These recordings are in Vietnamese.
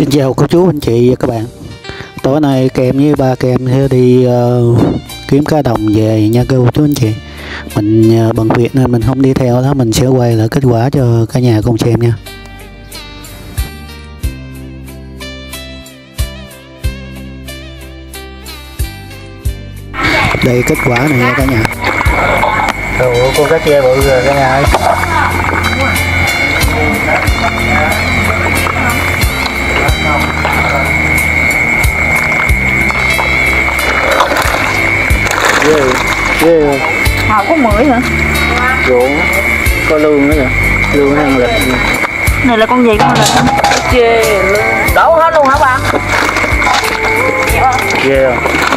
Xin chào cô chú anh chị và các bạn. Tối nay kèm với ba kèm sẽ đi kiếm cá đồng về nha cô chú anh chị. Mình bận việc nên mình không đi theo đó, mình sẽ quay lại kết quả cho cả nhà cùng xem nha. Đây kết quả này nha cả nhà. Ủa, con cá tre bự rồi cả nhà ơi. Ghê. Hào có 10 hả? Ruộng có lương nữa kìa, lương ăn lịch. Này là con gì con lịch? Chê lương. Đổ hết luôn hả ba? Ghê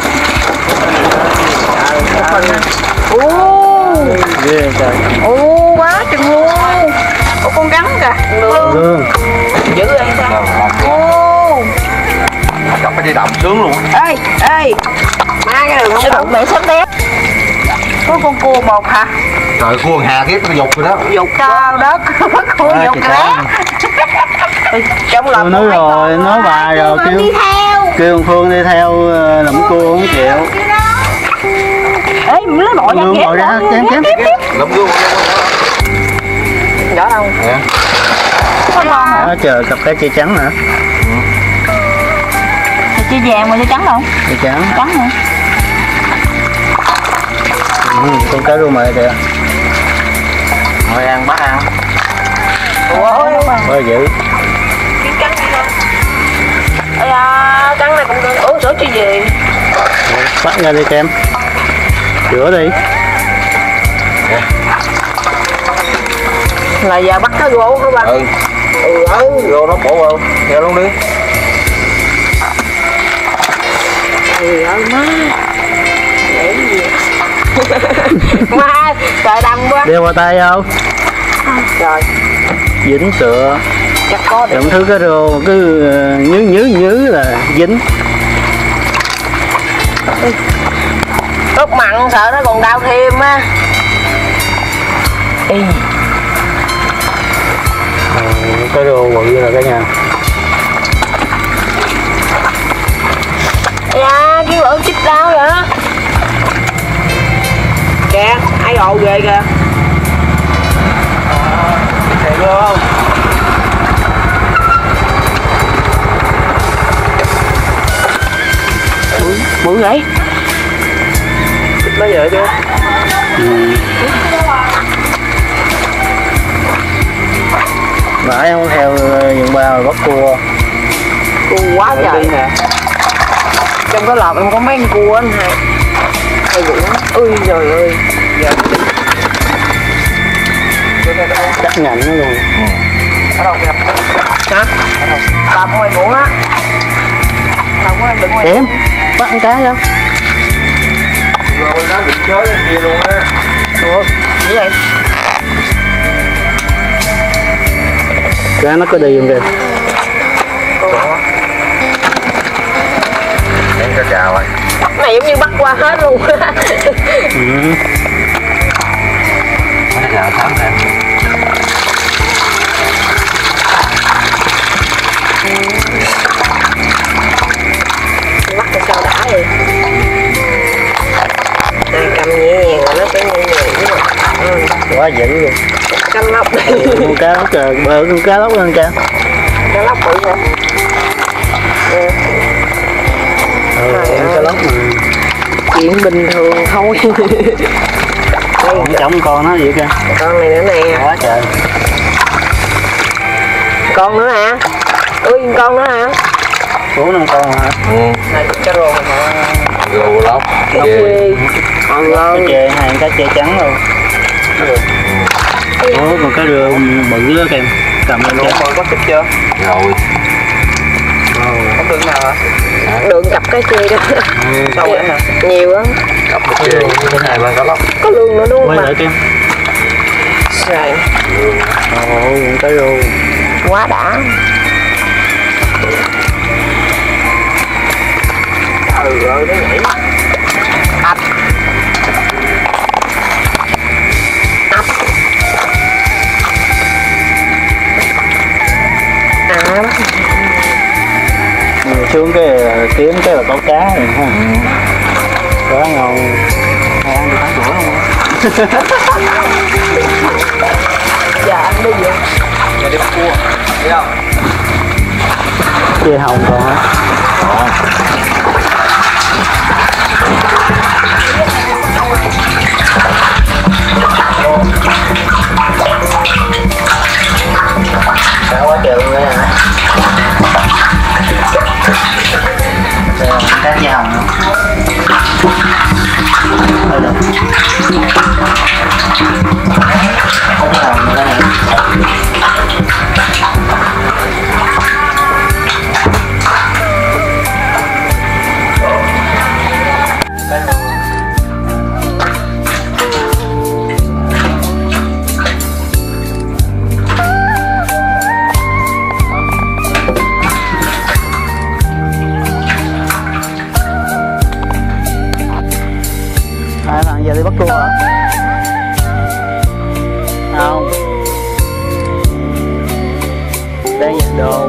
không? Ghê trời. Quá chừng luôn. Con rắn kìa. Lương. Dữ vậy sao? Cặp cái dây đậm sướng luôn. Ê, má cái đường không đụng mẹ sớm té. Có con cua một hả? Trời, cua hà kiếp nó dục rồi đó. Dục cao đất. Cua dục rá. Trong lòng nói rồi, nói bà rồi kêu Phương đi theo lụm cua không chịu. Ê, lấy nội ra chém. Lụm cua. Rõ đâu? Dạ. Có ngon hả? Chờ cặp cá chia trắng nữa. Chia vàng mà chia trắng không? Chia trắng. Trắng hả? Con cá rô mè kìa. Ngồi ăn bắt ăn. Quá dữ. Cái trắng đi không? Ây da, trắng này cũng được. Ủa, sữa chi gì? Bắt ra đi kem. Rửa đi. Là giờ bắt cá rô hả ba? Rô nó bổ vào. Theo luôn đi. Trời ơi má. Để gì? Má, trời đâm quá. Đeo vào tay không? Trời. Dính sữa. Chắc có được. Những thứ cá rô cứ nhứ là dính. Lúc mặn sợ nó còn đau thêm á. Cá rô bự rồi cả nhà. Dạ, cái bự chích đau vậy á. Kìa, ai ồ ghê kìa. Thiệt không? Bự vậy? Nó vậy chứ. Nãy không theo vườn ba rồi bắt cua. Cua quá trời. Trong cái lọt em có mấy con cua anh hai. Ôi ui trời ơi. Giờ Chắc ngạnh nó luôn. ở đâu kìa? Hả? Làm ngoài muỗng á. Làm của em đừng ngoài. Em bắt con cá không? Rồi nó bị chới lên kia luôn á. Ủa, gì vậy? Cá nó có đi không kìa? Em cho chào rồi. Này giống như bắt qua hết luôn. Nó chào sáng nè. Bắt cho sao đã vậy? Ai cầm nhẹ nhàng rồi nó sẽ nhẹ nhàng chứ. Quá dữ luôn. Cá lóc đi. Con cá lóc trời, bự con cá lóc hơn cha. Cá lóc bự hả? Con cá lóc mà. Chuyện bình thường thôi. Không trống con nó vậy kìa. Con này nữa nè. Quá trời. Con nữa hả? Ui, con nữa hả? Ủa nó con hả? Này cá rô hả? Rô lóc. Lóc quê. Còn Cá ngon. chê, hàng cá chê trắng luôn. Ủa còn cá rô bự đó kìa. Cầm lên Con cho. có thích chưa? Rồi. Không được nào hả? Đường cặp cá chê đó. Sao vậy hả? Nhiều á. Cặp cá chê. Cái này ba cá lóc. Có lương nữa đúng không Quay bà? lại kìa. Rồi. Ồ, cá rô. Quá đã. Ừ ơi, nó nhảy. Ập. Ập. xuống cái kiếm cái là có cá rồi ha. Quá ngon. Hay ăn được bán bữa không? Dạ anh đi vậy. Giờ đi bắt cua, thấy không? Dê hồng còn hả? Cá quá trời luôn đấy hả? Cá dê hồng không? Thôi được. Cá dê hồng nữa này. Hai thằng giờ đi bắt cua hả? Không. Đang nhận đồ.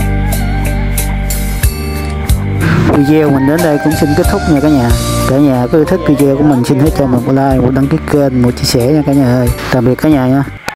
Video mình đến đây cũng xin kết thúc nha cả nhà. Cả nhà có yêu thích video của mình xin hãy cho mình một like, một đăng ký kênh, một chia sẻ nha cả nhà ơi. Tạm biệt cả nhà nha.